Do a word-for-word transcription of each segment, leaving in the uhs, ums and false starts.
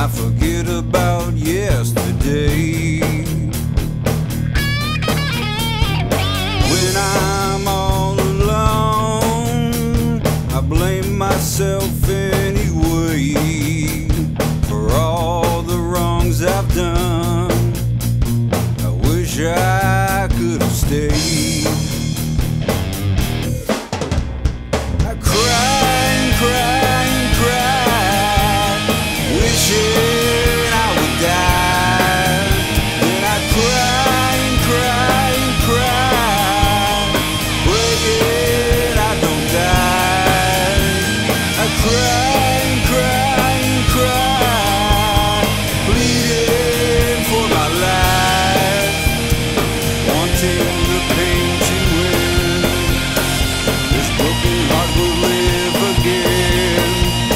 I forget about yesterday. When I'm all alone, I blame myself anyway for all the wrongs I've done. I wish I could have stayed. I cry and cry and cry, wishing I would die. Then I cry and cry and cry, praying I don't die. I cry and cry and cry, pleading for my life, wanting the pain to end. This broken heart will live again.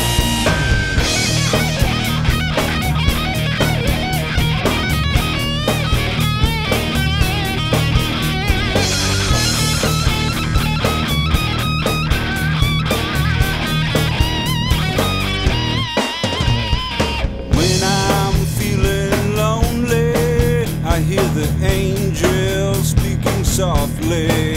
When I'm feeling lonely, I hear the angels speaking softly.